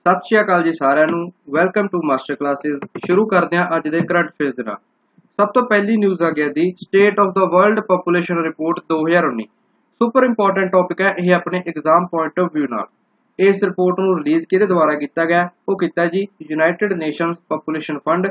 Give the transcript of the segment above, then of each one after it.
सत श्री अकाल जी सारिਆਂ ਨੂੰ ਵੈਲਕਮ ਟੂ ਮਾਸਟਰ ਕਲਾਸਿਸ। ਸ਼ੁਰੂ ਕਰਦੇ ਹਾਂ ਅੱਜ ਦੇ ਕਰੰਟ ਅਫੇਅਰਸ ਦੇ ਨਾਲ। ਸਭ ਤੋਂ ਪਹਿਲੀ ਨਿਊਜ਼ ਆ ਗਿਆ ਦੀ state of the world population report 2019। Super important topic ਹੈ ਇਹ ਆਪਣੇ ਐਗਜ਼ਾਮ ਪੁਆਇੰਟ ਆਫ ਵਿਊ ਨਾਲ। ਇਸ ਰਿਪੋਰਟ ਨੂੰ ਰਿਲੀਜ਼ ਕਿਹਦੇ ਦੁਆਰਾ ਕੀਤਾ ਗਿਆ? ਉਹ ਕੀਤਾ ਜੀ United Nations population fund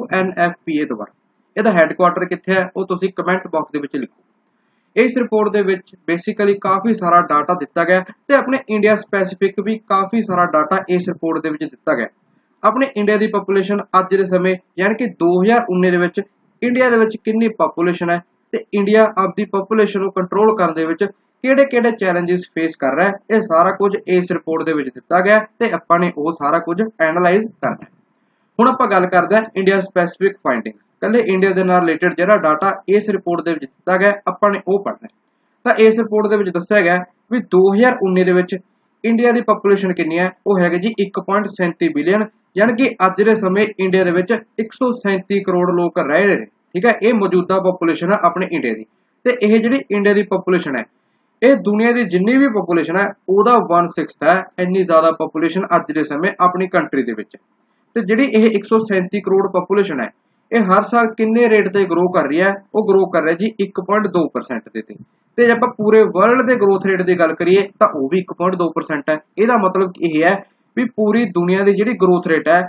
UNFPA ਦੁਆਰਾ। ਇਹਦਾ ਹੈੱਡਕੁਆਟਰ ਕਿੱਥੇ ਹੈ ਉਹ ਤੁਸੀਂ ਕਮੈਂਟ ਬਾਕਸ ਦੇ ਵਿੱਚ ਲਿਖੋ। इस रिपोर्ट ਦੇ ਵਿੱਚ बेसिकली काफ़ी सारा डाटा दिता गया ਤੇ ਆਪਣੇ इंडिया स्पैसिफिक भी काफ़ी सारा डाटा इस रिपोर्ट ਦੇ ਵਿੱਚ ਦਿੱਤਾ ਗਿਆ। ਆਪਣੇ इंडिया ਦੀ ਪੋਪੂਲੇਸ਼ਨ ਅੱਜ ਦੇ ਸਮੇਂ ਯਾਨੀ ਕਿ 2019 ਦੇ ਵਿੱਚ ਇੰਡੀਆ ਦੇ ਵਿੱਚ ਕਿੰਨੀ ਪੋਪੂਲੇਸ਼ਨ ਹੈ ਤੇ ਇੰਡੀਆ ਆਪਦੀ ਪੋਪੂਲੇਸ਼ਨ ਨੂੰ ਕੰਟਰੋਲ ਕਰਨ ਦੇ ਵਿੱਚ ਕਿਹੜੇ-ਕਿਹੜੇ ਚੈਲੰਜਸ ਫੇਸ ਕਰ ਰਿਹਾ ਹੈ ਇਹ ਸਾਰਾ ਕੁਝ ਇਸ ਰਿਪੋर्ट ਦੇ ਵਿੱਚ ਦਿੱਤਾ ਗਿਆ ਤੇ ਆਪਾਂ ਨੇ ਉਹ ਸਾਰਾ ਕੁਝ ਐਨਾਲਾਈਜ਼ ਕਰਨਾ ਹੈ। ਹੁਣ ਆਪਾਂ ਗੱਲ ਕਰਦੇ ਹਾਂ ਇੰਡੀਆ ਸਪੈਸਿਫਿਕ ਫਾਈਂਡਿੰਗਸ। ਕੱਲੇ ਇੰਡੀਆ ਦੇ ਨਾਲ ਰਿਲੇਟਡ ਜਿਹੜਾ ਡਾਟਾ ਇਸ ਰਿਪੋਰਟ ਦੇ ਵਿੱਚ ਦਿੱਤਾ ਗਿਆ ਆਪਾਂ ਨੇ ਉਹ ਪੜ੍ਹਨਾ ਹੈ। ਤਾਂ ਇਸ ਰਿਪੋਰਟ ਦੇ ਵਿੱਚ ਦੱਸਿਆ ਗਿਆ ਵੀ 2019 ਦੇ ਵਿੱਚ ਇੰਡੀਆ ਦੀ ਪੋਪੂਲੇਸ਼ਨ ਕਿੰਨੀ ਹੈ? ਉਹ ਹੈਗੇ ਜੀ 1.37 ਬਿਲੀਅਨ, ਯਾਨੀ ਕਿ ਅੱਜ ਦੇ ਸਮੇਂ ਇੰਡੀਆ ਦੇ ਵਿੱਚ 137 ਕਰੋੜ ਲੋਕ ਰਹਿ ਰਹੇ ਨੇ। ਠੀਕ ਹੈ, ਇਹ ਮੌਜੂਦਾ ਪੋਪੂਲੇਸ਼ਨ ਹੈ ਆਪਣੇ ਇੰਡੀਆ ਦੀ। ਤੇ ਇਹ ਜਿਹੜੀ ਇੰਡੀਆ ਦੀ ਪੋਪੂਲੇਸ਼ਨ ਹੈ ਇਹ ਦੁਨੀਆ ਦੀ ਜਿੰਨੀ ਵੀ ਪੋਪੂਲੇਸ਼ਨ ਹੈ ਉਹਦਾ 1/6 ਹੈ। ਇੰਨੀ ਜ਼ਿਆਦਾ ਪੋਪੂਲੇਸ਼ਨ ਅੱਜ ਦੇ ਸਮੇਂ ਆਪਣੀ ਕੰਟਰੀ ਦੇ ਵਿੱਚ। ਤੇ ਜਿਹੜੀ ਇਹ 137 ਕਰੋੜ ਪੋਪੂਲੇਸ਼ਨ ਹੈ ਇਹ ਹਰ ਸਾਲ ਕਿੰਨੇ ਰੇਟ ਤੇ ਗਰੋ ਕਰ ਰਹੀ ਹੈ? ਉਹ ਗਰੋ ਕਰ ਰਿਹਾ ਜੀ 1.2% ਦੇ ਤੇ ਜੇ ਆਪਾਂ ਪੂਰੇ ਵਰਲਡ ਦੇ ਗਰੋਥ ਰੇਟ ਦੀ ਗੱਲ ਕਰੀਏ ਤਾਂ ਉਹ ਵੀ 1.2% ਹੈ। ਇਹਦਾ ਮਤਲਬ ਇਹ ਹੈ ਵੀ ਪੂਰੀ ਦੁਨੀਆ ਦੀ ਜਿਹੜੀ ਗਰੋਥ ਰੇਟ ਹੈ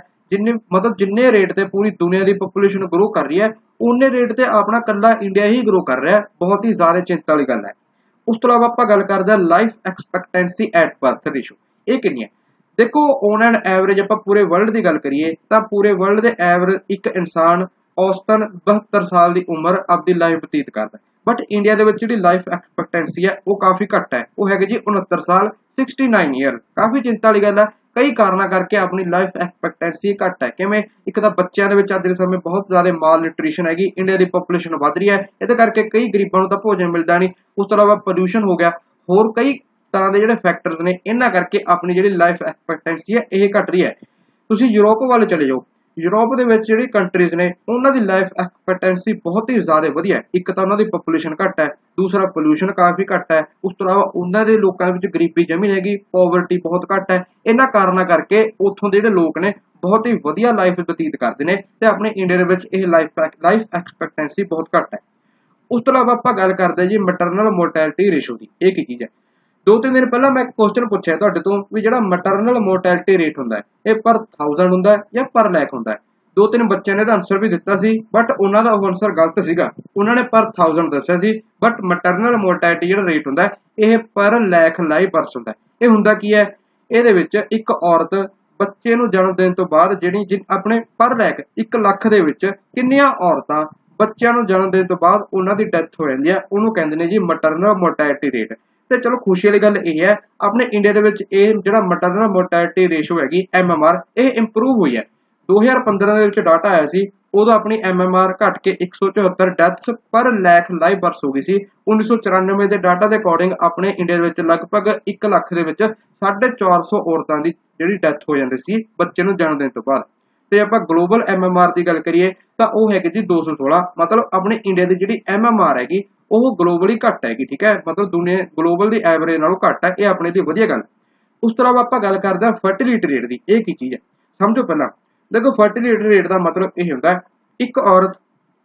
ਜਿੰਨੇ ਰੇਟ ਤੇ ਪੂਰੀ ਦੁਨੀਆ ਦੀ ਪੋਪੂਲੇਸ਼ਨ ਗਰੋ ਕਰ ਰਹੀ ਹੈ ਉਨੇ ਰੇਟ ਤੇ ਆਪਣਾ ਕੱਲਾ ਇੰਡੀਆ ਹੀ ਗਰੋ ਕਰ ਰਿਹਾ ਹੈ। ਬਹੁਤ ਹੀ ਜ਼ਿਆਦਾ ਚਿੰਤਾ ਵਾਲੀ ਗੱਲ ਹੈ। ਉਸ ਤੋਂ ਇਲਾਵਾ ਆਪਾਂ ਗੱਲ ਕਰਦੇ ਹਾਂ life expectancy at birth ratio. ਇਹ ਕਿੰਨੀ ਹੈ? देखो ऑन एंड एवरेज आप पूरे वर्ल्ड की गल करिए तो पूरे वर्ल्ड के एवरेज एक इंसान औसतन 72 साल की उम्र अपनी लाइफ बतीत करता है। बट इंडिया के जी लाइफ एक्सपैक्टेंसी है वो काफ़ी घट है, वो है जी 69 साल 69 ईयर। काफ़ी चिंता वाली गल है। कई कारणों करके अपनी लाइफ एक्सपैक्टेंसी घट है। किवें? एक तो बच्चों के अज के समय बहुत ज़्यादा माल न्यूट्रीशन हैगी, इंडिया की पॉपूलेशन बढ़ रही है, ये करके कई गरीबों को तो भोजन मिलता नहीं। उस तो इलावा पोल्यूशन हो गया, होर कई तरह के ਜਿਹੜੇ फैक्टर्स ने इन्हां करके अपनी ਜਿਹੜੀ लाइफ एक्सपैक्टेंसी है ਇਹ घट रही है। ਤੁਸੀਂ यूरोप वाले चले जाओ, यूरोप ਦੇ ਵਿੱਚ ਜਿਹੜੀ कंट्रीज ने ਉਹਨਾਂ ਦੀ लाइफ एक्सपैक्टेंसी बहुत ही ज़्यादा ਵਧੀਆ है। ਇੱਕ ਤਾਂ ਉਹਨਾਂ ਦੀ पॉपुलेशन घट है, दूसरा पोल्यूशन काफ़ी घट है, उस तो इलावा ਉਹਨਾਂ ਦੇ ਲੋਕਾਂ ਦੇ ਵਿੱਚ ਗਰੀਬੀ ਜਮੀ ਨਹੀਂ ਹੈਗੀ, ਪੋਵਰਟੀ ਬਹੁਤ ਘੱਟ ਹੈ। ਇਹਨਾਂ ਕਾਰਨਾਂ ਕਰਕੇ ਉੱਥੋਂ ਦੇ ਜਿਹੜੇ ਲੋਕ ਨੇ ਬਹੁਤ ਹੀ ਵਧੀਆ ਲਾਈਫ ਬਤੀਤ ਕਰਦੇ ਨੇ ਤੇ ਆਪਣੇ ਇੰਡੀਆ ਦੇ ਵਿੱਚ ਇਹ ਲਾਈਫ ਐਕਸਪੈਕਟੈਂਸੀ ਬਹੁਤ ਘੱਟ ਹੈ। ਉਸ ਤੋਂ ਇਲਾਵਾ ਆਪਾਂ ਗੱਲ ਕਰਦੇ ਜੀ ਮੈਟਰਨਲ ਮੋਰਟੈਲਿਟੀ ਰੇਸ਼ੋ ਦੀ। ਇਹ ਕੀ ਚੀਜ਼ ਹੈ? 2-3 दिन पहला मैं क्वेश्चन पूछा तुहाडे तो भी जिहड़ा मैटरनल मोर्टैलिटी रेट हुंदा है ये पर 1000 हुंदा है या पर लैख हुंदा है? 2-3 बच्चों ने आंसर भी दिता सी बट उन्हां दा आंसर गलत सीगा। उन्होंने पर 1000 दस्सिया सी बट मैटरनल मोर्टैलिटी जिहड़ा रेट हुंदा है ये पर लैख लाइव बर्स हुंदा है। ये हुंदा की है? इहदे विच एक औरत बच्चे नूं जन्म देण तो बाद जिहड़ी अपने पर लैख 1 ਲੱਖ ਦੇ ਵਿੱਚ ਕਿੰਨੀਆਂ ਔਰਤਾਂ ਬੱਚਿਆਂ ਨੂੰ ਜਨਮ ਦੇਣ ਤੋਂ ਬਾਅਦ ਉਹਨਾਂ ਦੀ ਡੈਥ ਹੋ ਜਾਂਦੀ ਹੈ ਉਹਨੂੰ ਕਹਿੰਦੇ ਨੇ ਜੀ ਮੈਟਰਨਲ ਮੋਰਟੈਲਿਟੀ ਰੇਟ। ਤੇ ਚਲੋ ਖੁਸ਼ੀ ਵਾਲੀ ਗੱਲ ਇਹ ਹੈ ਆਪਣੇ ਇੰਡੀਆ ਦੇ ਵਿੱਚ ਇਹ ਜਿਹੜਾ ਮੈਟਰਨਲ ਮੋਰਟੈਲਿਟੀ ਰੇਸ਼ੋ ਹੈਗੀ MMR ਇਹ ਇੰਪਰੂਵ ਹੋਈ ਹੈ। 2015 ਦੇ ਵਿੱਚ ਡਾਟਾ ਆਇਆ ਸੀ ਉਦੋਂ ਆਪਣੀ MMR ਘਟ ਕੇ 174 ਡੈਥਸ ਪਰ ਲੱਖ ਲਾਈਵ ਬਰਥ ਹੋ ਗਈ ਸੀ। 1994 ਦੇ ਡਾਟਾ ਦੇ ਅਕੋਰਡਿੰਗ ਆਪਣੇ ਇੰਡੀਆ ਦੇ ਵਿੱਚ ਲਗਭਗ 1 ਲੱਖ ਦੇ ਵਿੱਚ 450 ਔਰਤਾਂ ਦੀ ਜਿਹੜੀ ਡੈਥ ਹੋ ਜਾਂਦੀ ਸੀ ਬੱਚੇ ਨੂੰ ਜਨਮ ਦੇਣ ਤੋਂ ਬਾਅਦ। ਤੇ ਆਪਾਂ ਗਲੋਬਲ MMR ਦੀ ਗੱਲ ਕਰੀਏ ਤਾਂ ਉਹ ਹੈਗੀ ਜੀ 216। ਮਤਲਬ ਆਪਣੇ ਇੰਡੀਆ ਦੀ ਜਿਹੜੀ MMR ਹੈਗੀ ਉਹ ਗਲੋਬਲੀ ਘੱਟ ਹੈਗੀ। ਠੀਕ ਹੈ, ਮਤਲਬ ਦੁਨੀਆ ਗਲੋਬਲ ਦੀ ਐਵਰੇਜ ਨਾਲੋਂ ਘੱਟ ਹੈ। ਇਹ ਆਪਣੇ ਲਈ ਵਧੀਆ ਗੱਲ। ਉਸ ਤੋਂ ਇਲਾਵਾ ਆਪਾਂ ਗੱਲ ਕਰਦੇ ਹਾਂ ਫਰਟੀਲਿਟੀ ਰੇਟ ਦੀ। ਇਹ ਕੀ ਚੀਜ਼ ਹੈ ਸਮਝੋ ਪਹਿਲਾਂ। ਦੇਖੋ ਫਰਟੀਲਿਟੀ ਰੇਟ ਦਾ ਮਤਲਬ ਇਹ ਹੁੰਦਾ ਇੱਕ ਔਰਤ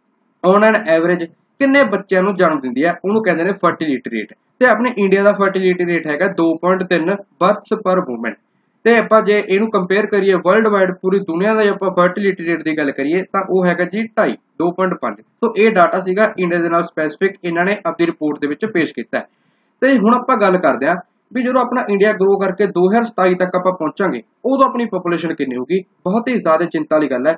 ਔਨ ਐਨ ਐਵਰੇਜ ਕਿੰਨੇ ਬੱਚਿਆਂ ਨੂੰ ਜਨਮ ਦਿੰਦੀ ਹੈ ਉਹਨੂੰ ਕਹਿੰਦੇ ਨੇ ਫਰਟੀਲਿਟੀ ਰੇਟ। ਤੇ ਆਪਣੇ ਇੰਡੀਆ ਦਾ ਫਰਟੀਲਿਟੀ ਰੇਟ ਹੈਗਾ 2.3 ਬਰਥਸ ਪਰ ਵੂਮਨ। ਤੇ ਆਪਾਂ ਜੇ ਇਹਨੂੰ ਕੰਪੇਅਰ ਕਰੀਏ ਵਰਲਡ ਵਾਈਡ ਪੂਰੀ ਦੁਨੀਆ ਦਾ ਜੇ ਆਪਾਂ ਫਰਟੀਲਿਟੀ ਰੇਟ ਦੀ ਗੱਲ ਕਰੀਏ ਤਾਂ ਉਹ ਹੈਗਾ ਜੀ 2.5। ਸੋ ਇਹ ਡਾਟਾ ਸੀਗਾ ਇੰਡੀਆ ਦੇ ਨਾਲ ਸਪੈਸੀਫਿਕ ਇਹਨਾਂ ਨੇ ਆਪਣੀ ਰਿਪੋਰਟ ਦੇ ਵਿੱਚ ਪੇਸ਼ ਕੀਤਾ ਹੈ। ਤੇ ਹੁਣ ਆਪਾਂ ਗੱਲ ਕਰਦੇ ਹਾਂ ਵੀ ਜਦੋਂ ਆਪਣਾ ਇੰਡੀਆ ਗਰੋ ਕਰਕੇ 2027 ਤੱਕ ਆਪਾਂ ਪਹੁੰਚਾਂਗੇ ਉਦੋਂ ਆਪਣੀ ਪੋਪੂਲੇਸ਼ਨ ਕਿੰਨੀ ਹੋਊਗੀ? ਬਹੁਤ ਹੀ ਜ਼ਿਆਦਾ ਚਿੰਤਾ ਵਾਲੀ ਗੱਲ ਹੈ।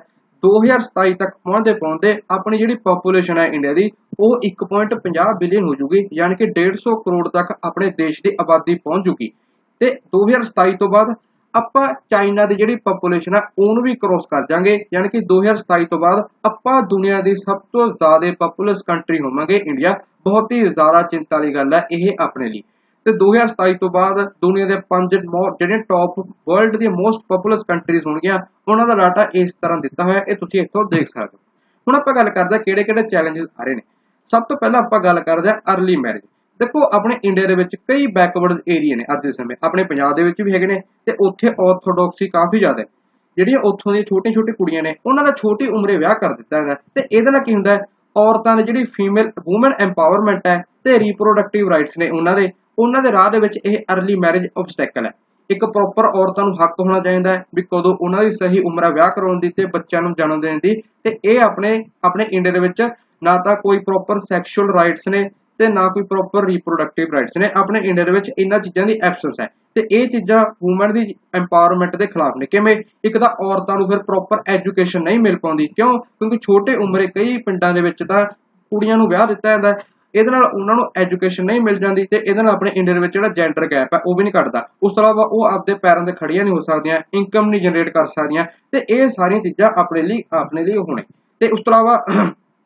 2027 ਤੱਕ ਪਹੁੰਚਦੇ ਆਪਣੀ ਜਿਹੜੀ ਪੋਪੂਲੇਸ਼ਨ ਹੈ ਇੰਡੀਆ ਦੀ ਉਹ 1.50 ਬਿਲੀਅਨ ਹੋ ਜੂਗੀ, ਯਾਨੀ ਕਿ 150 ਕਰੋੜ ਤੱਕ ਆਪਣੇ ਦੇਸ਼ ਦੀ ਆਬਾਦੀ ਪਹੁੰਚ ਜੂਗੀ। ਤੇ 2027 ਤੋਂ ਬਾਅਦ ਆਪਾਂ ਚਾਈਨਾ ਦੀ ਜਿਹੜੀ ਪੋਪੂਲੇਸ਼ਨ ਹੈ ਉਹਨੂੰ ਵੀ ਕ੍ਰੋਸ ਕਰ ਜਾਵਾਂਗੇ, ਯਾਨੀ ਕਿ 2027 ਤੋਂ ਬਾਅਦ ਆਪਾਂ ਦੁਨੀਆ ਦੀ ਸਭ ਤੋਂ ਜ਼ਿਆਦਾ ਪੋਪੂਲਸ ਕੰਟਰੀ ਹੋਵਾਂਗੇ ਇੰਡੀਆ। ਬਹੁਤ ਹੀ ਜ਼ਿਆਦਾ ਚਿੰਤਾ ਵਾਲੀ ਗੱਲ ਹੈ ਇਹ ਆਪਣੇ ਲਈ। ਤੇ 2027 ਤੋਂ ਬਾਅਦ ਦੁਨੀਆ ਦੇ 5 ਜਿਹੜੇ ਟੌਪ ਵਰਲਡ ਦੀਆਂ ਮੋਸਟ ਪੋਪੂਲਸ ਕੰਟਰੀਜ਼ ਹੋਣਗੀਆਂ ਉਹਨਾਂ ਦਾ ਡਾਟਾ ਇਸ ਤਰ੍ਹਾਂ ਦਿੱਤਾ ਹੋਇਆ, ਇਹ ਤੁਸੀਂ ਇੱਥੋਂ ਦੇਖ ਸਕਦੇ ਹੋ। ਹੁਣ ਆਪਾਂ ਗੱਲ ਕਰਦੇ ਹਾਂ ਕਿਹੜੇ ਕਿਹੜੇ ਚੈਲੰਜਸ ਆ ਰਹੇ ਨੇ। ਸਭ ਤੋਂ ਪਹਿਲਾਂ ਆਪਾਂ ਗੱਲ ਕਰਦੇ ਹਾਂ ਅਰਲੀ ਮੈਰਿਜ। देखो अपने इंडिया ਦੇ ਵਿੱਚ ਕਈ ਬੈਕਵਰਡ ਏਰੀਆ ਨੇ ਅੱਜ ਦੇ ਸਮੇਂ, ਆਪਣੇ ਪੰਜਾਬ ਦੇ ਵਿੱਚ ਵੀ ਹੈਗੇ ਨੇ ਤੇ ਉੱਥੇ ਆਰਥੋਡਾਕਸੀ ਕਾਫੀ ਜ਼ਿਆਦਾ ਹੈ। ਜਿਹੜੀਆਂ ਉੱਥੋਂ ਦੀਆਂ ਛੋਟੀਆਂ ਛੋਟੀਆਂ ਕੁੜੀਆਂ ਨੇ ਉਹਨਾਂ ਦਾ ਛੋਟੀ ਉਮਰੇ ਵਿਆਹ ਕਰ ਦਿੱਤਾ ਹੈਗਾ ਤੇ ਇਹਦੇ ਨਾਲ ਕੀ ਹੁੰਦਾ ਹੈ, ਔਰਤਾਂ ਦੀ ਜਿਹੜੀ ਫੀਮੇਲ ਵੂਮਨ ਐਮਪਾਵਰਮੈਂਟ ਹੈ ਤੇ ਰੀਪਰੋਡਕਟਿਵ ਰਾਈਟਸ ਨੇ ਉਹਨਾਂ ਦੇ ਰਾਹ ਦੇ ਵਿੱਚ ਇਹ अर्ਲੀ ਮੈਰਿਜ ਆਬਸਟੈਕਲ ਹੈ। ਇੱਕ ਪ੍ਰੋਪਰ ਔਰਤਾਂ ਨੂੰ ਹੱਕ ਹੋਣਾ ਚਾਹੀਦਾ ਹੈ ਵੀ ਕਦੋਂ ਉਹਨਾਂ ਦੀ ਸਹੀ ਉਮਰ ਹੈ ਵਿਆਹ ਕਰਾਉਣ ਦੀ ਤੇ ਬੱਚਿਆਂ ਨੂੰ ਜਨਮ ਦੇਣ ਦੀ, ਤੇ ਇਹ ਆਪਣੇ ਇੰਡੀਆ ਦੇ ਵਿੱਚ ਨਾ ਤਾਂ ਕੋਈ ਪ੍ਰੋਪਰ ਸੈਕਸ਼ੂਅਲ ਰਾਈਟਸ ਨੇ ਤੇ ਨਾ ਕੋਈ ਪ੍ਰੋਪਰ ਰੀਪਰੋਡਕਟਿਵ ਰਾਈਟਸ ਨੇ। ਆਪਣੇ ਇੰਡੀਆ ਦੇ ਵਿੱਚ ਇਹਨਾਂ ਚੀਜ਼ਾਂ ਦੀ ਐਬਸੈਂਸ ਹੈ ਤੇ ਇਹ ਚੀਜ਼ਾਂ ਵੂਮਨ ਦੀ ਐਮਪਾਵਰਮੈਂਟ ਦੇ ਖਿਲਾਫ ਨੇ। ਕਿਵੇਂ? ਇੱਕ ਤਾਂ ਔਰਤਾਂ ਨੂੰ ਫਿਰ ਪ੍ਰੋਪਰ ਐਜੂਕੇਸ਼ਨ ਨਹੀਂ ਮਿਲ ਪਾਉਂਦੀ, ਕਿਉਂ? ਕਿਉਂਕਿ ਛੋਟੇ ਉਮਰੇ ਕਈ ਪਿੰਡਾਂ ਦੇ ਵਿੱਚ ਤਾਂ ਕੁੜੀਆਂ ਨੂੰ ਵਿਆਹ ਦਿੱਤਾ ਜਾਂਦਾ, ਇਹਦੇ ਨਾਲ ਉਹਨਾਂ ਨੂੰ ਐਜੂਕੇਸ਼ਨ ਨਹੀਂ ਮਿਲ ਜਾਂਦੀ ਤੇ ਇਹਦੇ ਨਾਲ ਆਪਣੇ ਇੰਡੀਆ ਦੇ ਵਿੱਚ ਜਿਹੜਾ ਜੈਂਡਰ ਗੈਪ ਹੈ ਉਹ ਵੀ ਨਹੀਂ ਘਟਦਾ। ਉਸ ਤੋਂ ਇਲਾਵਾ ਉਹ ਆਪਦੇ ਪੈਰਾਂ ਤੇ ਖੜੀਆਂ ਨਹੀਂ ਹੋ ਸਕਦੀਆਂ, ਇਨਕਮ ਨਹੀਂ ਜਨਰੇਟ ਕਰ ਸਕਦੀਆਂ ਤੇ ਇਹ ਸਾਰੀਆਂ ਚੀਜ਼ਾਂ ਆਪਣੇ ਲਈ ਹੋਣੇ। ਤੇ ਉਸ ਤੋਂ ਇਲਾਵਾ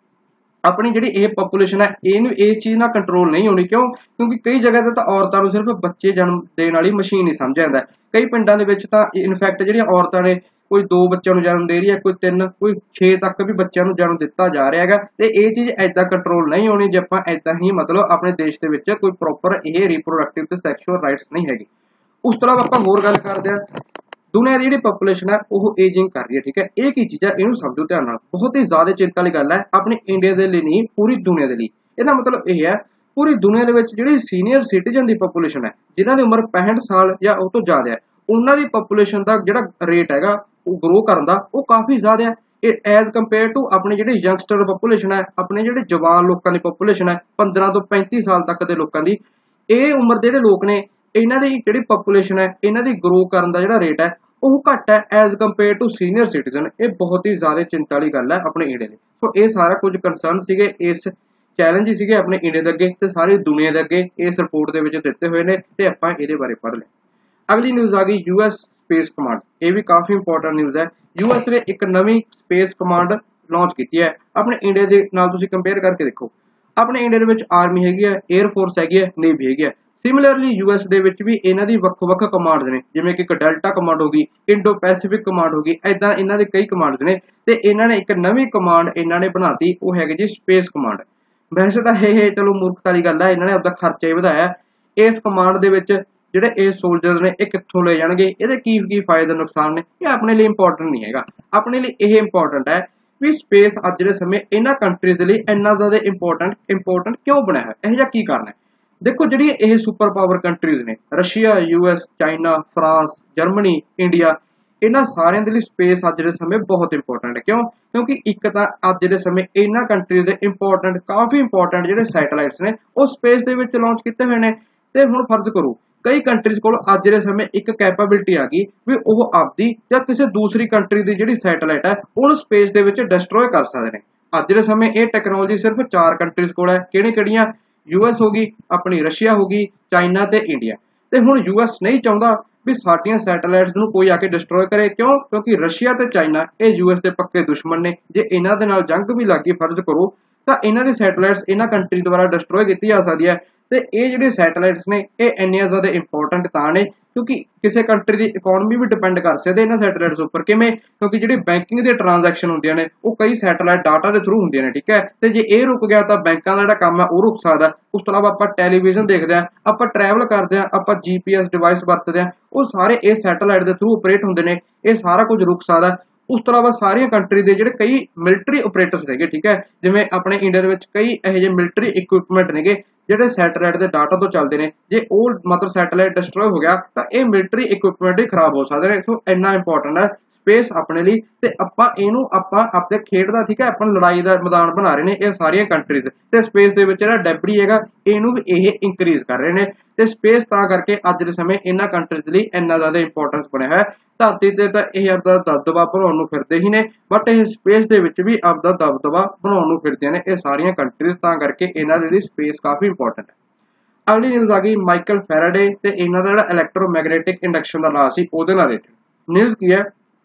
ਆਪਣੀ ਜਿਹੜੀ ਇਹ ਪੋਪੂਲੇਸ਼ਨ ਹੈ ਇਹਨੂੰ ਇਸ ਚੀਜ਼ ਨਾਲ ਕੰਟਰੋਲ ਨਹੀਂ ਹੋਣੀ, ਕਿਉਂ? ਕਿਉਂਕਿ ਕਈ ਜਗ੍ਹਾ ਤੇ ਤਾਂ ਔਰਤਾਂ ਨੂੰ ਸਿਰਫ ਬੱਚੇ ਜਨਮ ਦੇਣ ਵਾਲੀ ਮਸ਼ੀਨ ਹੀ ਸਮਝਿਆ ਜਾਂਦਾ। ਕਈ ਪਿੰਡਾਂ ਦੇ ਵਿੱਚ ਤਾਂ ਇਨਫੈਕਟ ਜਿਹੜੀਆਂ ਔਰਤਾਂ ਨੇ ਕੋਈ 2 ਬੱਚਿਆਂ ਨੂੰ ਜਨਮ ਦੇ ਰਹੀ ਹੈ, ਕੋਈ 3, ਕੋਈ 6 ਤੱਕ ਵੀ ਬੱਚਿਆਂ ਨੂੰ ਜਨਮ ਦਿੱਤਾ ਜਾ ਰਿਹਾ ਹੈਗਾ ਤੇ ਇਹ ਚੀਜ਼ ਐਦਾਂ ਕੰਟਰੋਲ ਨਹੀਂ ਹੋਣੀ ਜੇ ਆਪਾਂ ਐਦਾਂ ਹੀ ਮਤਲਬ ਆਪਣੇ ਦੇਸ਼ ਦੇ ਵਿੱਚ ਕੋਈ ਪ੍ਰੋਪਰ ਇਹ ਰੀਪਰੋਡਕਟਿਵ ਤੇ ਸੈਕਸ਼ੂਅਲ ਰਾਈਟਸ ਨਹੀਂ ਹੈਗੇ। ਉਸ ਤੋਂ ਇਲਾਵਾ ਆਪਾਂ ਹੋਰ ਗੱਲ ਕਰਦੇ ਹਾਂ, ਦੁਨੀਆ ਦੀ ਜਿਹੜੀ ਪੋਪੂਲੇਸ਼ਨ ਹੈ ਉਹ ਏਜਿੰਗ ਕਰ ਰਹੀ ਹੈ, ਠੀਕ ਹੈ। ਇਹ ਕੀ ਚੀਜ਼ ਹੈ ਇਹਨੂੰ ਸਮਝੋ ਧਿਆਨ ਨਾਲ, ਬਹੁਤ ਹੀ ਜ਼ਿਆਦਾ ਚਿੰਤਾ ਵਾਲੀ ਗੱਲ ਹੈ ਆਪਣੇ ਇੰਡੀਆ ਦੇ ਲਈ ਨਹੀਂ, ਪੂਰੀ ਦੁਨੀਆ ਦੇ ਲਈ। ਇਹਦਾ ਮਤਲਬ ਇਹ ਹੈ ਪੂਰੀ ਦੁਨੀਆ ਦੇ ਵਿੱਚ ਜਿਹੜੀ ਸੀਨੀਅਰ ਸਿਟੀਜ਼ਨ ਦੀ ਪੋਪੂਲੇਸ਼ਨ ਹੈ ਜਿਨ੍ਹਾਂ ਦੀ ਉਮਰ 65 ਸਾਲ ਜਾਂ ਉਹ ਤੋਂ ਜ਼ਿਆਦਾ ਹੈ, ਉਹਨਾਂ ਦੀ ਪੋਪੂਲੇਸ਼ਨ ਦਾ ਜਿਹੜਾ ਰੇਟ ਹੈਗਾ ਉਹ ਗਰੋ ਕਰਨ ਦਾ ਉਹ ਕਾਫੀ ਜ਼ਿਆਦਾ ਹੈ ਐਜ਼ ਕੰਪੇਅਰ ਟੂ ਆਪਣੀ ਜਿਹੜੀ ਯੰਗਸਟਰ ਪੋਪੂਲੇਸ਼ਨ ਹੈ, ਆਪਣੇ ਜਿਹੜੇ ਜਵਾਨ ਲੋਕਾਂ ਦੀ ਪੋਪੂਲੇਸ਼ਨ ਹੈ 15 ਤੋਂ 35 ਸਾਲ ਤੱਕ ਦੇ ਲੋਕਾਂ ਦੀ। ਇਹ ਉਮਰ ਦੇ ਜਿਹੜੇ ਲੋਕ ਨੇ ਇਹਨਾਂ ਦੀ ਜਿਹੜੀ ਪੋਪੂਲੇਸ਼ਨ ਹੈ ਇਹਨਾਂ ਦੀ ਗਰੋ ਕਰਨ ਦਾ ਜਿਹੜਾ ਰੇਟ ਹੈ ਉਹ ਘੱਟ ਹੈ as compare to senior citizen. ਇਹ ਬਹੁਤ ਹੀ ਜ਼ਿਆਦਾ ਚਿੰਤਾ ਵਾਲੀ ਗੱਲ ਹੈ ਆਪਣੇ ਇੰਡੀਆ ਲਈ। ਸੋ ਇਹ ਸਾਰਾ ਕੁਝ ਕੰਸਰਨ ਸੀਗੇ, ਇਸ ਚੈਲੰਜ ਹੀ ਸੀਗੇ ਆਪਣੇ ਇੰਡੀਆ ਦੇ ਅੱਗੇ ਤੇ ਸਾਰੀ ਦੁਨੀਆ ਦੇ ਅੱਗੇ ਇਸ ਰਿਪੋਰਟ ਦੇ ਵਿੱਚ ਦਿੱਤੇ ਹੋਏ ਨੇ ਤੇ ਆਪਾਂ ਇਹਦੇ ਬਾਰੇ ਪੜ੍ਹ ਲਿਆ। ਅਗਲੀ ਨਿਊਜ਼ ਆ ਗਈ US ਸਪੇਸ ਕਮਾਂਡ। ਇਹ ਵੀ ਕਾਫੀ ਇੰਪੋਰਟੈਂਟ ਨਿਊਜ਼ ਹੈ। US ਨੇ ਇੱਕ ਨਵੀਂ ਸਪੇਸ ਕਮਾਂਡ ਲਾਂਚ ਕੀਤੀ ਹੈ। ਆਪਣੇ ਇੰਡੀਆ ਦੇ ਨਾਲ ਤੁਸੀਂ ਕੰਪੇਅਰ ਕਰਕੇ ਦੇਖੋ, ਆਪਣੇ ਇੰਡੀਆ ਦੇ ਵਿੱਚ ਆਰਮੀ ਹੈਗੀ ਹੈ, 에ਅਰ ਫੋਰਸ ਹੈਗੀ ਹੈ, ਨੇਵੀ ਹੈਗੀ ਹੈ। ਸਿਮਿਲਰਲੀ US ਦੇ ਵਿੱਚ ਵੀ ਇਹਨਾਂ ਦੀ ਵੱਖ-ਵੱਖ ਕਮਾਂਡਸ ਨੇ, ਜਿਵੇਂ ਕਿ ਇੱਕ ਡੈਲਟਾ ਕਮਾਂਡ ਹੋ ਗਈ, ਇੰਡੋ ਪੈਸੀਫਿਕ ਕਮਾਂਡ ਹੋ ਗਈ, ਐਦਾਂ ਇਹਨਾਂ ਦੇ ਕਈ ਕਮਾਂਡਸ ਨੇ ਤੇ ਇਹਨਾਂ ਨੇ ਇੱਕ ਨਵੀਂ ਕਮਾਂਡ ਇਹਨਾਂ ਨੇ ਬਣਾਤੀ, ਉਹ ਹੈਗੀ ਜੀ ਸਪੇਸ ਕਮਾਂਡ। ਵੈਸੇ ਤਾਂ ਇਹ ਚਲੋ ਮੂਰਖਤਾ ਦੀ ਗੱਲ ਹੈ, ਇਹਨਾਂ ਨੇ ਆਪਦਾ ਖਰਚਾ ਹੀ ਵਧਾਇਆ। ਇਸ ਕਮਾਂਡ ਦੇ ਵਿੱਚ ਜਿਹੜੇ ਇਹ ਸੋਲਜਰਸ ਨੇ ਇਹ ਕਿੱਥੋਂ ਲੈ ਜਾਣਗੇ, ਇਹਦੇ ਕੀ ਫਾਇਦੇ ਨੁਕਸਾਨ ਨੇ, ਇਹ ਆਪਣੇ ਲਈ ਇੰਪੋਰਟੈਂਟ ਨਹੀਂ ਹੈਗਾ। ਆਪਣੇ ਲਈ ਇਹ ਇੰਪੋਰਟੈਂਟ ਹੈ ਵੀ ਸਪੇਸ ਅੱਜ ਦੇ ਸਮੇਂ ਇਹਨਾਂ ਕੰਟਰੀਜ਼ ਦੇ ਲਈ ਇੰਨਾ ਜ਼ਿਆਦਾ ਇੰਪੋਰਟੈਂਟ ਕਿਉਂ ਬਣਿਆ ਹੈ, ਇਹੋ ਜਿਹਾ ਕੀ ਕਾਰਨ ਹੈ। ਦੇਖੋ ਜਿਹੜੀ ਇਹ ਸੁਪਰ ਪਾਵਰ ਕੰਟਰੀਜ਼ ਨੇ, Russia, US, China, France, Germany, India, ਇਹਨਾਂ ਸਾਰਿਆਂ ਦੇ ਲਈ ਸਪੇਸ ਅੱਜ ਦੇ ਸਮੇਂ ਬਹੁਤ ਇੰਪੋਰਟੈਂਟ ਹੈ। ਕਿਉਂ? ਕਿਉਂਕਿ ਇੱਕ ਤਾਂ ਅੱਜ ਦੇ ਸਮੇਂ ਇਹਨਾਂ ਕੰਟਰੀਜ਼ ਦੇ ਕਾਫੀ ਇੰਪੋਰਟੈਂਟ ਜਿਹੜੇ ਸੈਟੇਲਾਈਟਸ ਨੇ ਉਹ ਸਪੇਸ ਦੇ ਵਿੱਚ ਲਾਂਚ ਕੀਤੇ ਹੋਏ ਨੇ। ਤੇ ਹੁਣ ਫਰਜ਼ ਕਰੋ ਕਈ ਕੰਟਰੀਜ਼ ਕੋਲ ਅੱਜ ਦੇ ਸਮੇਂ ਇੱਕ ਕੈਪੇਬਿਲਿਟੀ ਆ ਗਈ ਵੀ ਉਹ ਆਪਦੀ ਜਾਂ ਕਿਸੇ ਦੂਸਰੀ ਕੰਟਰੀ ਦੀ ਜਿਹੜੀ ਸੈਟੇਲਾਈਟ ਹੈ ਉਹਨੂੰ ਸਪੇਸ ਦੇ ਵਿੱਚ ਡਿਸਟਰੋਏ ਕਰ ਸਕਦੇ ਨੇ। ਅੱਜ ਦੇ ਸਮੇਂ ਇਹ ਟੈਕਨੋਲੋਜੀ ਸਿਰਫ 4 ਕੰਟਰੀਜ਼ ਕੋਲ ਹੈ। ਕਿਹੜੀਆਂ? US ਹੋ ਗਈ, ਆਪਣੀ ਰਸ਼ੀਆ ਹੋ ਗਈ, ਚਾਈਨਾ ਤੇ ਇੰਡੀਆ। ਤੇ ਹੁਣ US ਨਹੀਂ ਚਾਹੁੰਦਾ ਵੀ ਸਾਡੀਆਂ ਸੈਟੇਲਾਈਟਸ ਨੂੰ ਕੋਈ ਆ ਕੇ ਡਿਸਟਰੋਏ ਕਰੇ। ਕਿਉਂ? ਕਿਉਂਕਿ ਰਸ਼ੀਆ ਤੇ ਚਾਈਨਾ ਇਹ US ਦੇ ਪੱਕੇ ਦੁਸ਼ਮਣ ਨੇ। ਜੇ ਇਹਨਾਂ ਦੇ ਨਾਲ ਜੰਗ ਵੀ ਲੱਗੀ ਫਰਜ਼ ਕਰੋ ਤਾਂ ਇਹਨਾਂ ਦੀ ਸੈਟੇਲਾਈਟਸ ਇਹਨਾਂ ਕੰਟਰੀ ਦੁਆਰਾ ਡਿਸਟਰੋਏ ਕੀਤੀ ਜਾ ਸਕਦੀ ਹੈ। ਤੇ ਇਹ ਜਿਹੜੇ ਸੈਟੇਲਾਈਟਸ ਨੇ ਇਹ ਇੰਨੀਆਂ ਜ਼ਿਆਦਾ ਇੰਪੋਰਟੈਂਟ ਤਾਂ ਨੇ ਕਿਉਂਕਿ ਕਿਸੇ ਕੰਟਰੀ ਦੀ ਇਕਨੋਮੀ ਵੀ ਡਿਪੈਂਡ ਕਰ ਸਕਦੇ ਇਹਨਾਂ ਸੈਟੇਲਾਈਟਸ ਉੱਪਰ। ਕਿਵੇਂ? ਕਿਉਂਕਿ ਜਿਹੜੀ ਬੈਂਕਿੰਗ ਦੇ ਟ੍ਰਾਂਜੈਕਸ਼ਨ ਹੁੰਦੀਆਂ ਨੇ ਉਹ ਕਈ ਸੈਟੇਲਾਈਟ ਡਾਟਾ ਦੇ ਥਰੂ ਹੁੰਦੀਆਂ ਨੇ, ਠੀਕ ਹੈ। ਤੇ ਜੇ ਇਹ ਰੁਕ ਗਿਆ ਤਾਂ ਬੈਂਕਾਂ ਦਾ ਜਿਹੜਾ ਕੰਮ ਹੈ ਉਹ ਰੁਕ ਸਕਦਾ। ਉਸ ਤੋਂ ਇਲਾਵਾ ਆਪਾਂ ਟੈਲੀਵਿਜ਼ਨ ਦੇਖਦੇ ਹਾਂ, ਆਪਾਂ ਟਰੈਵਲ ਕਰਦੇ ਹਾਂ, ਆਪਾਂ GPS ਡਿਵਾਈਸ ਵਰਤਦੇ ਹਾਂ, ਉਹ ਸਾਰੇ ਇਹ ਸੈਟੇਲਾਈਟ ਦੇ ਥਰੂ ਆਪਰੇਟ ਹੁੰਦੇ ਨੇ। ਇਹ ਸਾਰਾ ਕੁਝ ਰੁਕ ਸਕਦਾ। ਉਸ ਤੋਂ ਇਲਾਵਾ ਸਾਰੀਆਂ ਕੰਟਰੀ ਦੇ ਜਿਹੜੇ ਕਈ ਮਿਲਟਰੀ ਆਪਰੇਟਰਸ ਹੈਗੇ, ਠੀਕ ਹੈ, ਜਿਵੇਂ ਆਪਣੇ ਇੰਡੀਆ ਦੇ ਵਿੱਚ ਕਈ ਇਹੋ ਜਿਹੇ ਮਿਲਟਰੀ ਇਕਵਿਪਮੈਂਟ ਨੇਗੇ ਜਿਹੜੇ ਸੈਟੇਲਾਈਟ ਦੇ ਡਾਟਾ ਤੋਂ ਚੱਲਦੇ ਨੇ। ਜੇ ਉਹ ਮਤਲਬ ਸੈਟੇਲਾਈਟ ਡਿਸਟਰੋਏ ਹੋ ਗਿਆ ਤਾਂ ਇਹ ਮਿਲਟਰੀ ਇਕਵਿਪਮੈਂਟ ਹੀ ਖਰਾਬ ਹੋ ਸਕਦੇ ਨੇ। ਸੋ ਇੰਨਾ ਇੰਪੋਰਟੈਂਟ ਹੈ ਸਪੇਸ ਆਪਣੇ ਲਈ ਤੇ ਆਪਾਂ ਆਪਣੇ ਖੇਡ ਦਾ, ਠੀਕ ਹੈ, ਆਪਾਂ ਲੜਾਈ ਦਾ ਮੈਦਾਨ ਬਣਾ ਰਹੇ ਨੇ ਇਹ ਸਾਰੀਆਂ ਕੰਟਰੀਜ਼। ਤੇ ਸਪੇਸ ਦੇ ਵਿੱਚ ਜਿਹੜਾ ਡੈਬਰੀ ਹੈਗਾ ਇਹਨੂੰ ਵੀ ਇਹ ਇਨਕਰੀਜ਼ ਕਰ ਰਹੇ ਨੇ। ਤੇ ਸਪੇਸ ਤਾਂ ਕਰਕੇ ਅੱਜ ਦੇ ਸਮੇਂ ਇਹਨਾਂ ਕੰਟਰੀਜ਼ ਲਈ ਇੰਨਾ ਜ਼ਿਆਦਾ ਇੰਪੋਰਟੈਂਸ ਬਣਿਆ ਹੈ। ਧਰਤੀ ਤੇ ਤਾਂ ਇਹ ਆਪਦਾ ਦਬਦਬਾ ਬਣਾਉਣ ਨੂੰ ਫਿਰਦੇ ਹੀ ਨੇ, ਬਟ ਇਹ ਸਪੇਸ ਦੇ ਵਿੱਚ ਵੀ ਆਪਦਾ ਦਬਦਬਾ ਬਣਾਉਣ ਨੂੰ ਫਿਰਦੀਆਂ ਨੇ ਇਹ ਸਾਰੀਆਂ ਕੰਟਰੀਜ਼। ਤਾਂ ਕਰਕੇ ਇਹਨਾਂ ਦੇ ਲਈ ਸਪੇਸ ਕਾਫੀ ਇੰਪੋਰਟੈਂਟ ਹੈ। ਅਗਲੀ ਨਿਊਜ਼ ਆ ਗਈ ਮਾਈਕਲ ਫੈਰਾਡੇ ਤੇ ਇਹਨਾਂ ਦਾ ਜਿਹੜਾ ਇਲੈਕਟ੍ਰੋਮੈਗਨੈਟਿਕ ਇੰਡਕਸ਼ਨ ਦਾ ਲਾ ਸੀ ਉਹਦੇ ਨਾਲ ਰਿਲੇਟਡ ਨਿਊਜ਼ ਕੀ ਹੈ।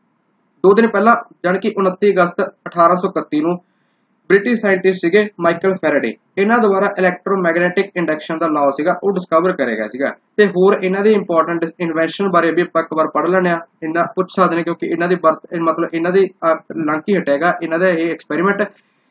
2 ਦਿਨ ਪਹਿਲਾਂ ਜਾਣੀ ਕਿ 29 ਅਗਸਤ 1831 ਨੂੰ ਬ੍ਰਿਟਿਸ਼ ਸਾਇੰਟਿਸਟ ਸੀਗੇ ਮਾਈਕਲ ਫੈਰਾਡੇ, ਇਹਨਾਂ ਦੁਆਰਾ ਇਲੈਕਟ੍ਰੋਮੈਗਨੈਟਿਕ ਇੰਡਕਸ਼ਨ ਦਾ ਲਾ ਸੀਗਾ ਉਹ ਡਿਸਕਵਰ ਕਰਿਆ ਗਿਆ ਸੀਗਾ। ਤੇ ਹੋਰ ਇਹਨਾਂ ਦੀ ਇੰਪੋਰਟੈਂਟ ਇਨਵੈਂਸ਼ਨ ਬਾਰੇ ਵੀ ਆਪਾਂ ਇੱਕ ਵਾਰ ਪੜ੍ਹ ਲੈਣੇ ਆ, ਇਹਨਾਂ ਪੁੱਛ ਸਕਦੇ ਨੇ ਕਿਉਂਕਿ ਇਹਨਾਂ ਦੀ ਬਰਥ ਮਤਲਬ ਇਹਨਾਂ ਦੀ ਲੰਘ ਹੀ ਹਟੇਗਾ ਇਹਨਾਂ ਦਾ ਇਹ ਐਕਸਪੈਰੀਮੈਂਟ।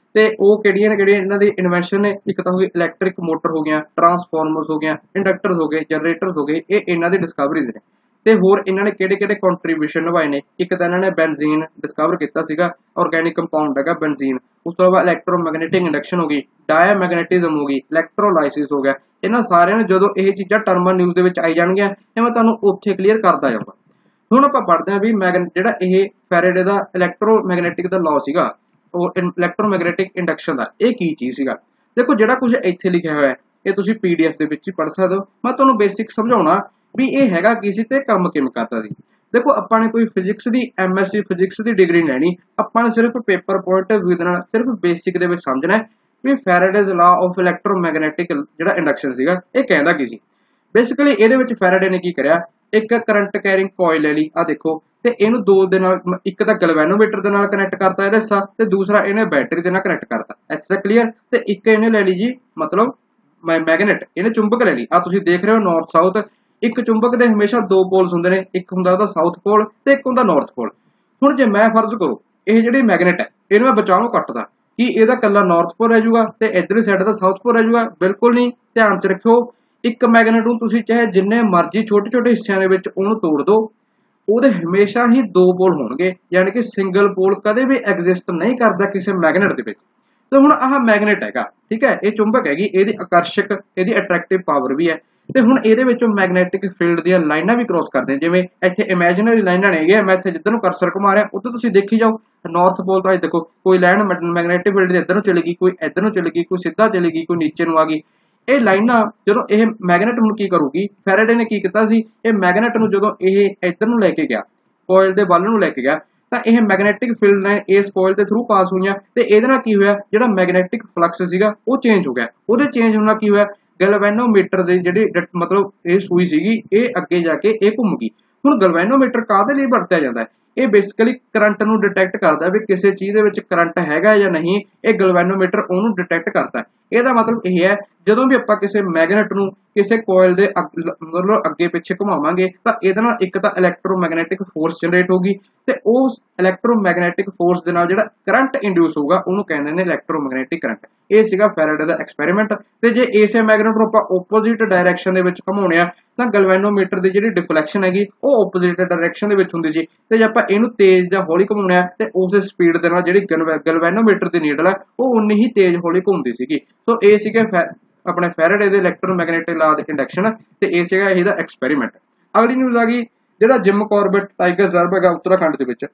ਤੇ ਉਹ ਕਿਹੜੀਆਂ ਇਹਨਾਂ ਦੀ ਇਨਵੈਂਸ਼ਨ ਨੇ, ਇੱਕ ਤਾਂ ਹੋ ਗਈ ਇਲੈਕਟ੍ਰਿਕ ਮੋਟਰ ਹੋ ਗਿਆ, ਟਰਾਂਸਫਾਰਮਰਸ ਹੋ ਗਿਆ, ਇੰਡਕਟਰਸ ਹੋ ਗਏ, ਜਨਰੇਟਰਸ ਹੋ ਗਏ, ਇਹ ਇਹਨਾਂ ਦੀ ਡਿਸਕਵਰੀਜ਼ ਨੇ। ਤੇ ਹੋਰ ਇਹਨਾਂ ਨੇ ਕਿਹੜੇ ਕੰਟਰੀਬਿਊਸ਼ਨ ਨਿਭਾਏ ਨੇ, ਇੱਕ ਤਾਂ ਇਹਨਾਂ ਨੇ ਬੈਂਜ਼ੀਨ ਡਿਸਕਵਰ ਕੀਤਾ ਸੀਗਾ, ਆਰਗੈਨਿਕ ਕੰਪਾਊਂਡ ਹੈਗਾ ਬੈਂਜ਼ੀਨ। ਉਸ ਤੋਂ ਬਾਅਦ ਇਲੈਕਟ੍ਰੋਮੈਗਨੈਟਿਕ ਇੰਡਕਸ਼ਨ ਹੋ ਗਈ, ਡਾਇਆਮੈਗਨੈਟਿਜ਼ਮ ਹੋ ਗਈ, ਇਲੈਕਟ੍ਰੋਲਾਈਸਿਸ ਹੋ ਗਿਆ। ਇਹਨਾਂ ਸਾਰਿਆਂ ਨੂੰ ਜਦੋਂ ਇਹ ਚੀਜ਼ਾਂ ਟਰਮਾਂ ਨਿਊਜ਼ ਦੇ ਵਿੱਚ ਆਈ ਜਾਣਗੀਆਂ ਇਹ ਮੈਂ ਤੁਹਾਨੂੰ ਉੱਥੇ ਕਲੀਅਰ ਕਰਦਾ ਜਾਊਂਗਾ। ਹੁਣ ਆਪਾਂ ਪੜ੍ਹਦੇ ਹਾਂ ਵੀ ਜਿਹੜਾ ਇਹ ਫੈਰਾਡੇ ਦਾ ਇਲੈਕਟ੍ਰੋਮੈਗਨੈਟਿਕ ਦਾ ਲਾਅ ਸੀਗਾ, ਉਹ ਇਲੈਕਟ੍ਰੋਮੈਗਨੈਟਿਕ ਇੰਡਕਸ਼ਨ ਦਾ, ਇਹ ਕੀ ਚੀਜ਼ ਸੀਗਾ। ਦੇਖੋ ਜਿਹੜਾ ਕੁਝ ਇੱਥੇ ਲਿਖਿਆ ਹੋਇਆ ਇਹ ਤੁਸੀਂ PDF ਦੇ ਵਿੱਚ ਹੀ ਪੜ੍ਹ ਸਕਦੇ ਹੋ, ਮੈਂ ਤੁਹਾਨੂੰ ਬੇਸਿਕ ਸਮਝਾਉਣਾ ਵੀ ਇਹ ਹੈਗਾ ਕੀ ਸੀ ਤੇ ਕੰਮ ਕਿਵੇਂ ਕਰਦਾ ਸੀ। ਦੇਖੋ ਆਪਾਂ ਨੇ ਕੋਈ ਫਿਜ਼ਿਕਸ ਦੀ MSc ਫਿਜ਼ਿਕਸ ਦੀ ਡਿਗਰੀ ਲੈਣੀ, ਆਪਾਂ ਨੇ ਸਿਰਫ ਪੇਪਰ ਪੁਆਇੰਟ ਆਫ ਵਿਊ ਦੇ ਨਾਲ ਸਿਰਫ ਬੇਸਿਕ ਦੇ ਵਿੱਚ ਸਮਝਣਾ ਵੀ ਫੈਰਾਡੇਜ਼ ਲਾਅ ਆਫ ਇਲੈਕਟ੍ਰੋਮੈਗਨੈਟਿਕ ਜਿਹੜਾ ਇੰਡਕਸ਼ਨ ਸੀਗਾ ਇਹ ਕਹਿੰਦਾ ਕੀ ਸੀ। ਬੇਸਿਕਲੀ ਇਹਦੇ ਵਿੱਚ ਫੈਰਾਡੇ ਨੇ ਕੀ ਕਰਿਆ, ਇੱਕ ਕਰੰਟ ਕੈਰਿੰਗ ਕੋਇਲ ਲੈ ਲਈ, ਆ ਦੇਖੋ, ਤੇ ਇਹਨੂੰ ਦੋ ਦੇ ਨਾਲ, ਇੱਕ ਤਾਂ ਗੈਲਵੇਨੋਮੀਟਰ ਦੇ ਨਾਲ ਕਨੈਕਟ ਕਰਤਾ ਇਹਦਾ ਹਿੱਸਾ, ਤੇ ਦੂਸਰਾ ਇਹਨੇ ਬੈਟਰੀ ਦੇ ਨਾਲ ਕਨੈਕਟ ਕਰਤਾ। ਇੱਥੇ ਤੱਕ ਕਲੀਅਰ। ਤੇ ਇੱਕ ਇਹਨੇ ਲੈ ਲਈ ਜੀ ਮਤਲਬ ਮੈਗਨੇਟ, ਇਹਨੇ ਚੁੰਬਕ ਲੈ ਲਈ। ਆ ਤੁਸੀਂ ਦੇਖ ਰਹੇ ਹੋ ਨਾਰਥ ਸਾਊਥ, ਇੱਕ ਚੁੰਬਕ ਦੇ ਹਮੇਸ਼ਾ ਦੋ ਪੋਲਸ ਹੁੰਦੇ ਨੇ, ਇੱਕ ਹੁੰਦਾ ਉਹਦਾ ਸਾਊਥ ਪੋਲ ਤੇ ਇੱਕ ਹੁੰਦਾ ਨਾਰਥ ਪੋਲ। ਹੁਣ ਜੇ ਮੈਂ ਫਰਜ਼ ਕਰੋ ਇਹ ਜਿਹੜੀ ਮੈਗਨੇਟ ਹੈ ਇਹਨੂੰ ਮੈਂ ਬਚਾਉਂ ਕੱਟਦਾ, ਕੀ ਇਹਦਾ ਕੱਲਾ ਨਾਰਥ ਪੋਲ ਰਹਿ ਜਾਊਗਾ ਤੇ ਇਧਰਲੀ ਸਾਈਡ ਦਾ ਸਾਊਥ ਪੋਲ ਰਹਿ ਜਾਊਗਾ? ਬਿਲਕੁਲ ਨਹੀਂ। ਧਿਆਨ ਚ ਰੱਖਿਓ, ਇੱਕ ਮੈਗਨੇਟ ਨੂੰ ਤੁਸੀਂ ਚਾਹੇ ਜਿੰਨੇ ਮਰਜ਼ੀ ਛੋਟੇ ਹਿੱਸਿਆਂ ਦੇ ਵਿੱਚ ਉਹਨੂੰ ਤੋੜ ਦਿਓ, ਉਹਦੇ ਹਮੇਸ਼ਾ ਹੀ ਦੋ ਪੋਲ ਹੋਣਗੇ, ਯਾਨੀ ਕਿ ਸਿੰਗਲ ਪੋਲ ਕਦੇ ਵੀ ਐਗਜ਼ਿਸਟ ਨਹੀਂ ਕਰਦਾ ਕਿਸੇ ਮੈਗਨੇਟ ਦੇ ਵਿੱਚ। ਤੇ ਹੁਣ ਆਹ ਮੈਗਨੇਟ ਹੈਗਾ, ਠੀਕ ਹੈ, ਇਹ ਚੁੰਬਕ ਹੈਗੀ, ਇਹਦੀ ਆਕਰਸ਼ਕ, ਇਹਦੀ ਅਟਰੈਕਟਿਵ ਪਾਵਰ ਵੀ ਹੈ। ਤੇ ਹੁਣ ਇਹਦੇ ਵਿੱਚੋਂ ਮੈਗਨੈਟਿਕ ਫੀਲਡ ਦੀਆਂ ਲਾਈਨਾਂ ਵੀ ਕ੍ਰੋਸ ਕਰਦੇ ਨੇ, ਜਿਵੇਂ ਇੱਥੇ ਇਮੇਜਿਨਰੀ ਲਾਈਨਾਂ ਨੇਗੀਆਂ, ਮੈਂ ਇੱਥੇ ਜਿੱਧਰ ਨੂੰ ਕਰਸਰ ਘੁਮਾ ਰਿਹਾ ਉੱਧਰ ਤੁਸੀਂ ਦੇਖੀ ਜਾਓ, ਨਾਰਥ ਪੋਲ ਤੋਂ ਦੇਖੋ ਕੋਈ ਲਾਈਨ ਮੈਗਨੈਟਿਕ ਫੀਲਡ ਦੇ ਇੱਧਰ ਨੂੰ ਚਲੀ ਗਈ, ਕੋਈ ਇੱਧਰ ਨੂੰ ਚਲੀ ਗਈ, ਕੋਈ ਸਿੱਧਾ ਚਲੀ ਗਈ, ਕੋਈ ਨੀਚੇ ਨੂੰ ਆ ਗਈ। ਇਹ ਲਾਈਨਾਂ ਜਦੋਂ ਇਹ ਮੈਗਨੇਟ ਨੂੰ ਕੀ ਕਰੂਗੀ, ਫੈਰਾਡੇ ਨੇ ਕੀ ਕੀਤਾ ਸੀ, ਇਹ ਮੈਗਨੇਟ ਨੂੰ ਜਦੋਂ ਇਹ ਇੱਧਰ ਨੂੰ ਲੈ ਕੇ ਗਿਆ, ਕੋਇਲ ਦੇ ਵੱਲ ਨੂੰ ਲੈ ਕੇ ਗਿਆ, ਤਾਂ ਇਹ ਮੈਗਨੈਟਿਕ ਫੀਲਡ ਲਾਈਨ ਇਸ ਕੋਇਲ ਦੇ ਥਰੂ ਪਾਸ ਹੋਈਆਂ, ਤੇ ਇਹਦੇ ਨਾਲ ਕੀ ਹੋਇਆ, ਜਿਹੜਾ ਮੈਗਨੈਟਿਕ ਫਲਕਸ ਸੀਗਾ ਉਹ ਚੇਂਜ ਹੋ ਗਿਆ। ਉਹਦੇ ਚੇਂਜ ਹੋਣ ਨਾਲ ਕੀ ਹੋਇਆ, ਗੈਲਵੇਨੋਮੀਟਰ ਦੀ ਜਿਹੜੀ ਮਤਲਬ ਇਹ ਸੂਈ ਸੀਗੀ ਇਹ ਅੱਗੇ ਜਾ ਕੇ ਇਹ ਘੁੰਮ ਗਈ। ਹੁਣ ਗੈਲਵੇਨੋਮੀਟਰ ਕਾਹਦੇ ਲਈ ਵਰਤਿਆ ਜਾਂਦਾ ਹੈ, ਇਹ ਬੇਸਿਕਲੀ ਕਰੰਟ ਨੂੰ ਡਿਟੈਕਟ ਕਰਦਾ ਵੀ ਕਿਸੇ ਚੀਜ਼ ਦੇ ਵਿੱਚ ਕਰੰਟ ਹੈਗਾ ਜਾਂ ਨਹੀਂ, ਇਹ ਗੈਲਵੇਨੋਮੀਟਰ ਉਹਨੂੰ ਡਿਟੈਕਟ ਕਰਦਾ। ਇਹਦਾ ਮਤਲਬ ਇਹ ਹੈ ਜਦੋਂ ਵੀ ਆਪਾਂ ਕਿਸੇ ਮੈਗਨੇਟ ਨੂੰ ਕਿਸੇ ਕੋਇਲ ਦੇ ਮਤਲਬ ਅੱਗੇ ਪਿੱਛੇ ਘੁਮਾਵਾਂਗੇ ਤਾਂ ਇਹਦੇ ਨਾਲ ਇੱਕ ਤਾਂ ਇਲੈਕਟ੍ਰੋਮੈਗਨੈਟਿਕ ਫੋਰਸ ਜਨਰੇਟ ਹੋਗੀ, ਤੇ ਉਸ ਇਲੈਕਟ੍ਰੋਮੈਗਨੈਟਿਕ ਫੋਰਸ ਦੇ ਨਾਲ ਜਿਹੜਾ ਕਰੰਟ ਇੰਡਿਊਸ ਹੋਊਗਾ ਉਹਨੂੰ ਕਹਿੰਦੇ ਨੇ ਇਲੈਕਟ੍ਰੋਮੈਗਨੈਟਿਕ ਕਰੰਟ। ਇਹ ਸੀਗਾ ਫੈਰਾਡੇ ਦਾ ਐਕਸਪੈਰੀਮੈਂਟ। ਤੇ ਜੇ ਇਸੇ ਮੈਗਨੇਟ ਨੂੰ ਆਪਾਂ ਓਪੋਜ਼ਿਟ ਡਾਇਰੈਕਸ਼ਨ ਦੇ ਵਿੱਚ ਘੁਮਾਉਣੇ ਆ ਤਾਂ ਗੈਲਵੇਨੋਮੀਟਰ ਦੀ ਜਿਹੜੀ ਡਿਫਲੈਕਸ਼ਨ ਹੈਗੀ ਉਹ ਓਪੋਜ਼ਿਟ ਡਾਇਰੈਕਸ਼ਨ ਦੇ ਵਿੱਚ ਹੁੰਦੀ ਸੀ, ਤੇ ਜੇ ਆਪਾਂ ਇਹਨੂੰ ਤੇਜ਼ ਜਾਂ ਹੌਲੀ ਘੁਮਾਉਣੇ ਆ ਤੇ ਉਸੇ ਸਪੀਡ ਦੇ ਨਾਲ ਜਿਹੜੀ ਗੈਲਵੇਨੋਮੀਟਰ ਦੀ ਨੀਡਲ ਹੈ ਉਹ ਉਨੀ ਹੀ ਤੇਜ਼ ਹੌਲੀ ਘੁੰਮਦੀ ਸੀਗੀ। ਸੋ ਇਹ ਸੀਗੇ ਆਪਣੇ ਫੈਰਾਡੇ ਦੇ ਇਲੈਕਟ੍ਰੋਮੈਗਨੈਟਿਕ ਲਾਅ ਦੇ ਇੰਡਕਸ਼ਨ, ਤੇ ਇਹ ਸੀਗਾ ਇਹਦਾ ਐਕਸਪੈਰੀਮੈਂਟ। ਅਗਲੀ ਨਿਊਜ਼ ਆ ਗਈ, ਜਿਹੜਾ ਜਿਮ ਕਾਰਬੇਟ ਟਾਈਗਰ ਰਿਜ਼ਰਵ ਹੈਗਾ ਉੱਤਰਾਖੰਡ ਦੇ ਵਿੱਚ,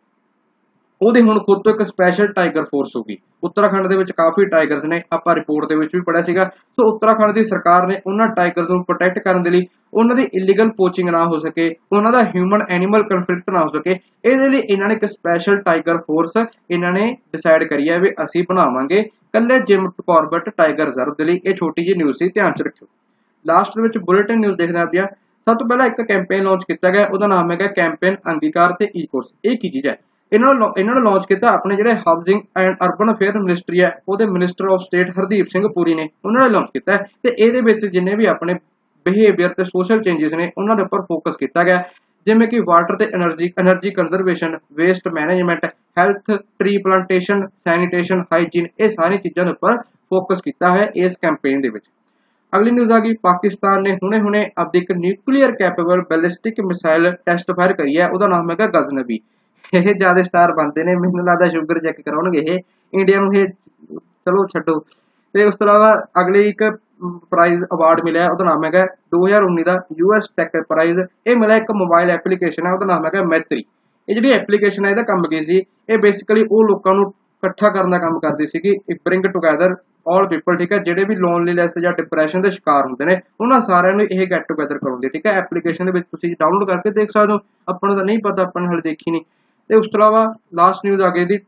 ਉਹਦੇ ਹੁਣ ਖੁਦ ਤੋਂ ਇੱਕ ਸਪੈਸ਼ਲ ਟਾਈਗਰ ਫੋਰਸ ਹੋਗੀ। ਉੱਤਰਾਖੰਡ ਦੇ ਵਿੱਚ ਕਾਫੀ ਟਾਈਗਰਸ ਨੇ, ਆਪਾਂ ਰਿਪੋਰਟ ਦੇ ਵਿੱਚ ਵੀ ਪੜਿਆ ਸੀਗਾ। ਸੋ ਉੱਤਰਾਖੰਡ ਦੀ ਸਰਕਾਰ ਨੇ ਉਹਨਾਂ ਟਾਈਗਰਸ ਨੂੰ ਪ੍ਰੋਟੈਕਟ ਕਰਨ ਦੇ ਲਈ, ਉਹਨਾਂ ਦੀ ਇਲੀਗਲ ਪੋਚਿੰਗ ਨਾ ਹੋ ਸਕੇ, ਉਹਨਾਂ ਦਾ ਹਿਊਮਨ ਐਨੀਮਲ ਕਨਫਲਿਕਟ ਨਾ ਹੋ ਸਕੇ, ਇਹਦੇ ਲਈ ਇਹਨਾਂ ਨੇ ਇੱਕ ਸਪੈਸ਼ਲ ਟਾਈਗਰ ਫੋਰਸ ਇਹਨਾਂ ਨੇ ਡਿਸਾਈਡ ਕਰੀ ਹੈ ਵੀ ਅਸੀਂ ਬਣਾਵਾਂਗੇ ਕੱਲੇ ਜਿਮ ਕਾਰਬੇਟ ਟਾਈਗਰ ਰਿਜ਼ਰਵ ਦੇ ਲਈ। ਇਹ ਛੋਟੀ ਜਿਹੀ ਨਿਊਜ਼ ਸੀ, ਧਿਆਨ ਚ ਰੱਖਿਓ। ਲਾਸਟ ਦੇ ਵਿੱਚ ਬੁਲੇਟਿਨ ਨਿਊਜ਼ ਦੇਖਦੇ ਹਾਂ। ਸਭ ਤੋਂ ਪਹਿਲਾਂ ਇੱਕ ਕੈਂਪੇਨ ਲਾਂਚ ਕੀਤਾ ਗਿਆ, ਉਹਦਾ ਨਾਮ ਹੈਗਾ ਕੈਂਪੇਨ ਅੰਗੀਕਾਰ ਤੇ ਈ-ਕੋਰਸ। ਇਹ ਕੀ ਚੀਜ਼ ਹੈ, ਇਹਨਾਂ ਨੂੰ ਲਾਂਚ ਕੀਤਾ ਆਪਣੇ ਜਿਹੜੇ housing and urban affair ministry ਹੈ, ਉਹਦੇ minister of state Hardeep Singh Puri ਨੇ, ਉਹਨਾਂ ਨੇ ਲਾਂਚ ਕੀਤਾ। ਤੇ ਇਹਦੇ ਵਿੱਚ ਜਿੰਨੇ ਵੀ ਆਪਣੇ ਬਿਹੇਵੀਅਰ ਤੇ ਸੋਸ਼ਲ ਚੇਂਜਸ ਨੇ ਉਹਨਾਂ ਦੇ ਉੱਪਰ ਫੋਕਸ ਕੀਤਾ ਗਿਆ, ਜਿਵੇਂ ਕਿ ਵਾਟਰ ਤੇ energy conservation, waste management, health, tree plantation, sanitation, hygiene, ਇਹ ਸਾਰੀ ਚੀਜ਼ਾਂ ਦੇ ਉੱਪਰ ਫੋਕਸ ਕੀਤਾ ਹੈ ਇਸ ਕੈਂਪੇਨ ਦੇ ਵਿੱਚ। ਅਗਲੀ ਨਿਊਜ਼ ਆ ਗਈ, ਪਾਕਿਸਤਾਨ ਨੇ ਹੁਣੇ ਆਪਣੀ ਇੱਕ nuclear capable ballistic missile test fire ਕਰੀ ਹੈ, ਉਹਦਾ ਨਾਮ ਹੈਗਾ ਗਜ਼ਨਵੀ। ਇਹ ਜਿਆਦਾ ਸਟਾਰ ਬਣਦੇ ਨੇ, ਮੈਨੂੰ ਲੱਗਦਾ ਸ਼ੂਗਰ ਚੈੱਕ ਕਰਾਉਣਗੇ ਇਹ ਇੰਡੀਆ ਨੂੰ, ਇਹ ਚਲੋ ਛੱਡੋ। ਤੇ ਉਸ ਤੋਂ ਇਲਾਵਾ ਅਗਲੀ ਇੱਕ ਪ੍ਰਾਈਜ਼ ਅਵਾਰਡ ਮਿਲਿਆ, ਉਹਦਾ ਨਾਮ ਹੈਗਾ 2019 ਦਾ US ਟੈਕ ਪ੍ਰਾਈਜ਼। ਇਹ ਮਿਲਿਆ ਇੱਕ ਮੋਬਾਈਲ ਐਪਲੀਕੇਸ਼ਨ ਹੈ, ਉਹਦਾ ਨਾਮ ਹੈਗਾ ਮੈਤਰੀ। ਇਹ ਜਿਹੜੀ ਐਪਲੀਕੇਸ਼ਨ ਹੈ ਇਹਦਾ ਕੰਮ ਕੀ ਸੀ, ਇਹ ਬੇਸਿਕਲੀ ਉਹ ਲੋਕਾਂ ਨੂੰ ਇਕੱਠਾ ਕਰਨ ਦਾ ਕੰਮ ਕਰਦੀ ਸੀਗੀ, ਬ੍ਰਿੰਗ ਟੂਗੈਦਰ ਆਲ ਪੀਪਲ, ਠੀਕ ਹੈ, ਜਿਹੜੇ ਵੀ ਲੋਨਲੀਨੈਸ ਜਾਂ ਡਿਪਰੈਸ਼ਨ ਦੇ ਸ਼ਿਕਾਰ ਹੁੰਦੇ ਨੇ ਉਹਨਾਂ ਸਾਰਿਆਂ ਨੂੰ ਇਹ ਗੈਟ ਟੂਗੈਦਰ ਕਰਾਉਂਦੀ, ਠੀਕ ਹੈ। ਐਪਲੀਕੇਸ਼ਨ ਦੇ ਵਿੱਚ ਤੁਸੀਂ ਡਾਊਨਲੋਡ ਕਰਕੇ ਦੇਖ ਸਕਦੇ ਹੋ, ਆਪਾਂ ਨੂੰ ਤਾਂ ਨਹੀਂ ਪਤਾ, ਆਪਾਂ ਨੇ ਹਾਲੇ ਦੇਖੀ ਨਹੀਂ। ਤੇ ਉਸ ਤੋਂ ਇਲਾਵਾ ਲਾਸਟ ਨਿਊਜ਼ ਆ ਗਈ ਦੀ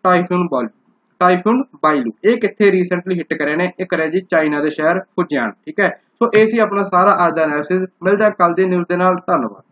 ਟਾਈਫੂਨ ਬਾਈਲੂ। ਇਹ ਕਿੱਥੇ ਰੀਸੈਂਟਲੀ ਹਿੱਟ ਕਰਿਆ ਨੇ, ਇਹ ਕਰਿਆ ਜੀ ਚਾਈਨਾ ਦੇ ਸ਼ਹਿਰ ਫੁਜਿਆਨ, ਠੀਕ ਹੈ। ਸੋ ਇਹ ਸੀ ਆਪਣਾ ਸਾਰਾ ਅੱਜ ਦਾ ਐਨਾਲਿਸਿਸ। ਮਿਲਦਾ ਕੱਲ ਦੀ ਨਿਊਜ਼ ਦੇ ਨਾਲ, ਧੰਨਵਾਦ।